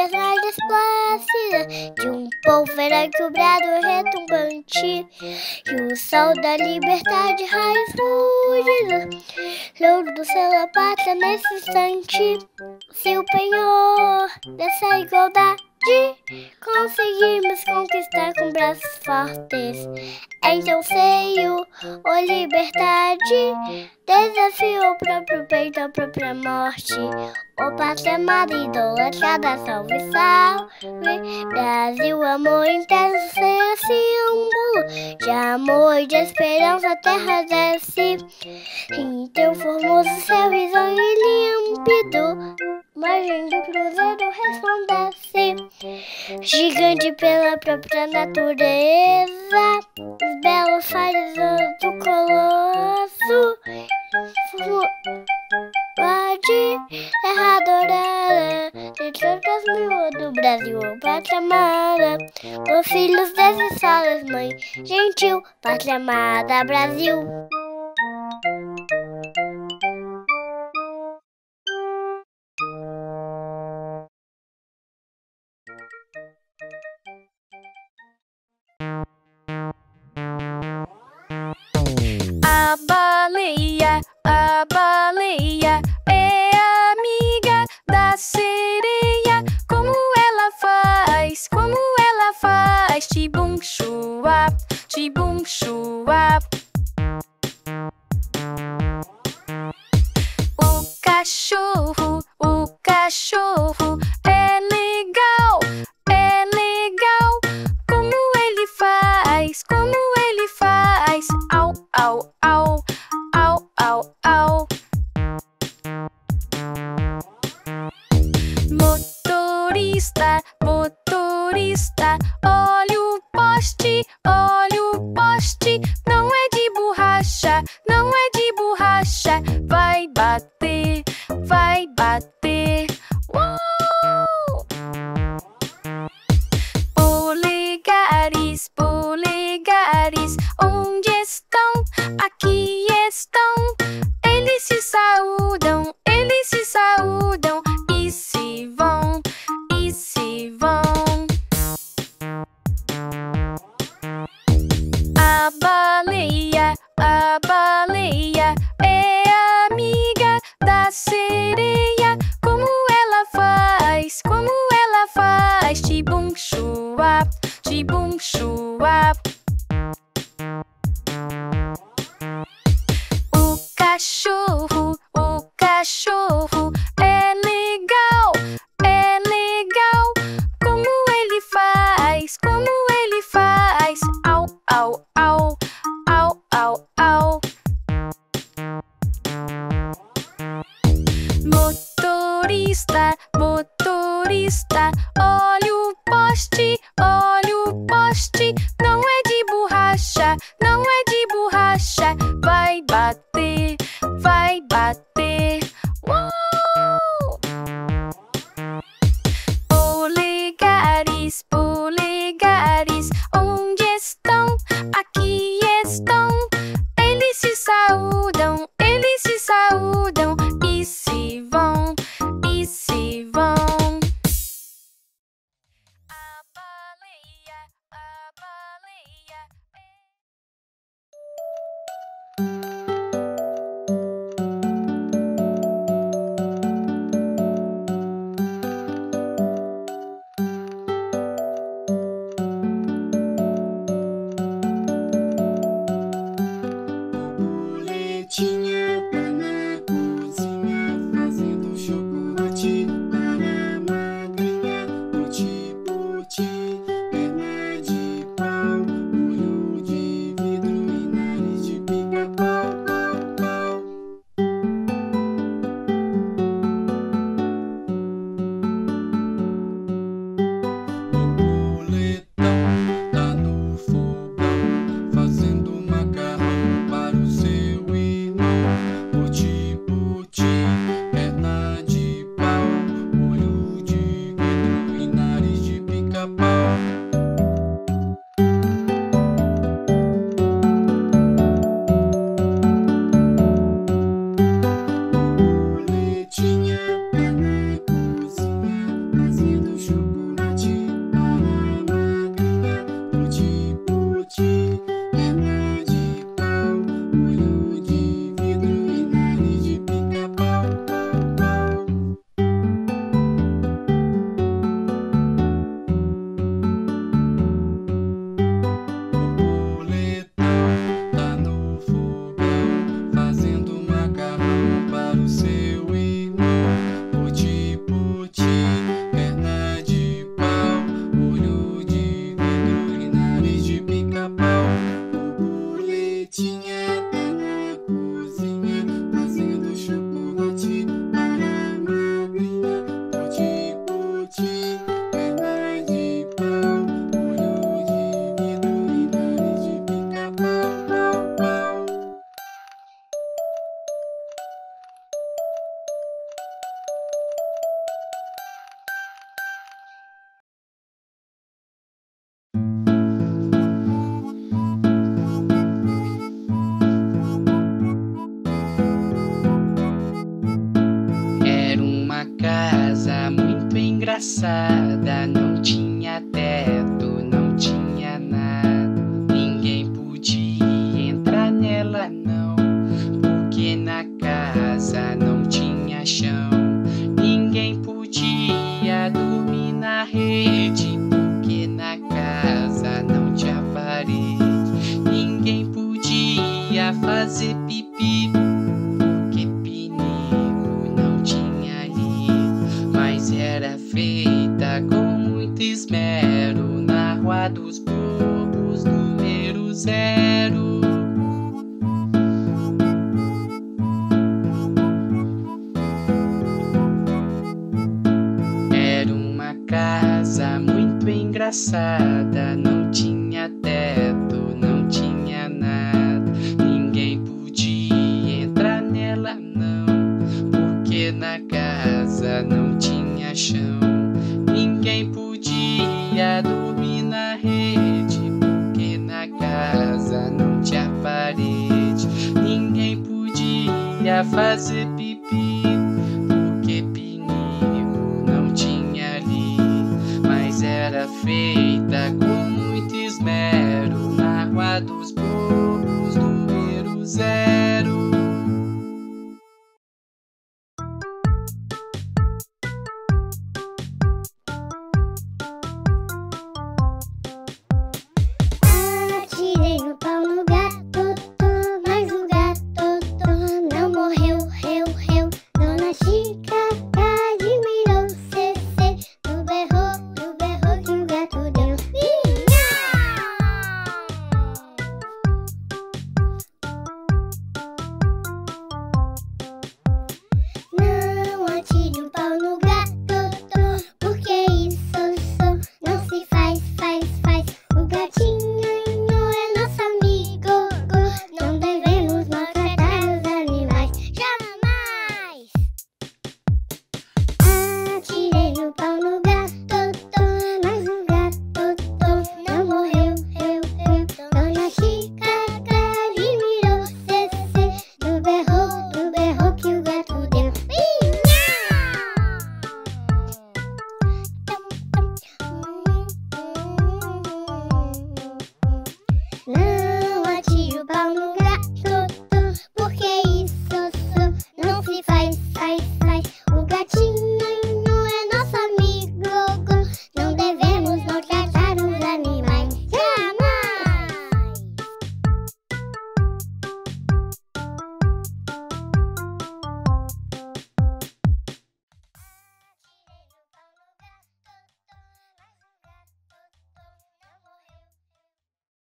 vez mais desplácida, de um povo equilibrado retumbante, e o sol da liberdade, raios fúlgidos, louro do céu da pátria nesse instante. Se o penhor dessa igualdade conseguimos conquistar com braços fortes, em teu seio, ó liberdade, desafio o próprio peito, a própria morte. Ó pátria amada, idolatrada, salve, salve. Brasil, amor intenso, seja símbolo de amor e de esperança, a terra desce. Em teu formoso céu, risonho e límpido, margem do cruzeiro resplandece. Gigante pela própria natureza, os belos fares do colosso, pode terra adorada, de tantas mil do Brasil, pátria amada, os filhos desses solos, mãe gentil, pátria amada, Brasil. A baleia é amiga da sereia. Como ela faz, tibum chuap, tibum chuap. O cachorro é legal, é legal. Como ele faz, au, au, au, au, au, au. Motorista, motorista, olha o poste, olha o poste. Não é de borracha, não é de borracha. Vai bater, vai bater. Polegares, polegares, onde estão? Aqui estão. Eles se saúdam e se vão, e se vão. A baleia é amiga da sereia. Como ela faz, tibum chuap, tibum chuap. O cachorro é legal, é legal. Como ele faz, au, au, au, au, au, au. Motorista, motorista, olha o poste, olha o poste. Não é de borracha, não é de borracha. Vai bater, vai bater. Polegares, polegares, onde estão? Aqui estão. Eles se saúdam e se vão, e se vão. A baleia engraçada, não tinha teto, não tinha nada. Ninguém podia entrar nela não, porque na casa não tinha chão. Ninguém podia dormir na rede, porque na casa não tinha parede. Ninguém podia fazer pipi, porque pinico não tinha ali. Mas era feita com muito esmero na Rua dos Bobos, número 0. Era uma casa muito engraçada, não tinha teto, não tinha nada. Ninguém podia entrar nela não, porque na casa não tinha chão. Ninguém podia dormir na rede, porque na casa não tinha parede. Ninguém podia fazer pipi, porque pinico não tinha ali. Mas era feita com